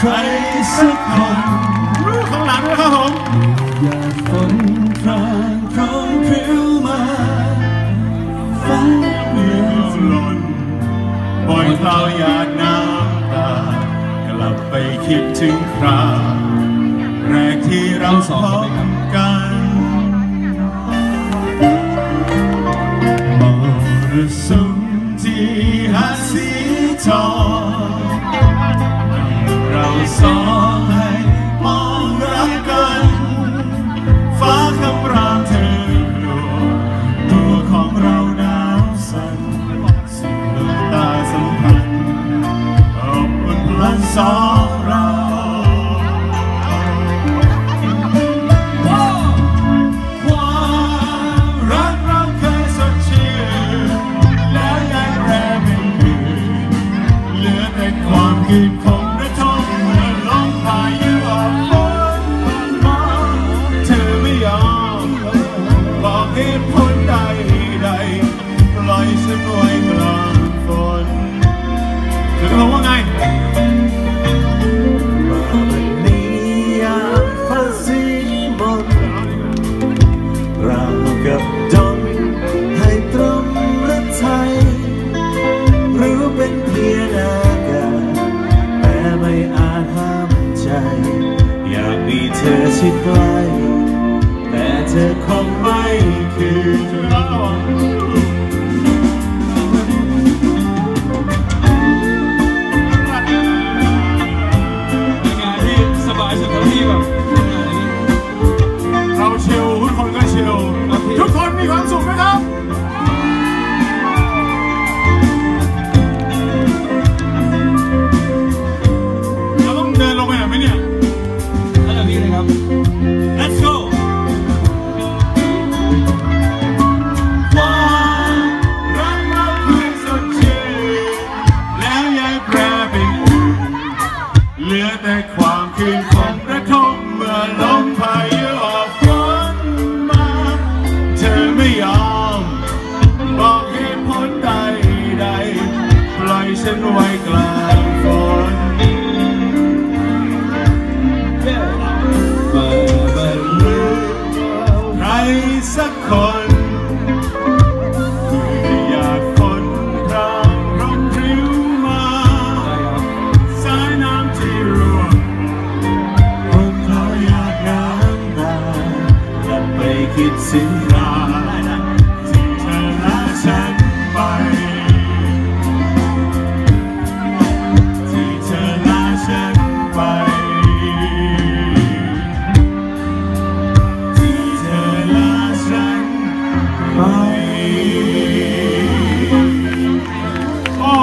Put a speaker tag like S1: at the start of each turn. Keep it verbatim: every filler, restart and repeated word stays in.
S1: รสักคน
S2: ข้างหลังด้วยครับผม
S1: อยากฝนพรางพร้อมพริ้วมาฟ้าเมืองหล่น
S2: ปล่อยคลาวหยาดน้ำตากลับไปคิดถึงคราวแรกที่เราพบกันมรสุมที่หาดสีทองเราสองให้มองรักกันฟ้าคำรามเธอกลัวตัวของเราหนาวสั่นสิ่งดวงตาสัมพันธ์อบอุ่นพลันสองเราความรักเราเคยสดชื่นแล้วยังแปรเป็นอื่นเหลือแต่ความคิดของระทมเมื่อลมพายุออกฝนมาเธอไม่ยอมบอกเหตุผลใดใดปล่อยฉันไว้กลางฝนเธอบอกว่าไง
S1: นิยามฟ้าสีมนเรากับดงให้ตรมและไทยรู้เป็นเพียงอากาศแต่ไม่อาจห้ามใจอยากมีเธอชิดใกล้แต่เธอคงไม่คือ
S2: เราชิลทุกคนก็ชิลทุกคนมีความสุขไหมครับเราต้องเดินลงไปหน่อยไหมเนี่ยแล้วเดี๋ยวพี่เลยครับ let's go ความรักเราเคยสดชื่นแล้วยังแปรเป็นอื่นเหลือแต่ความคืน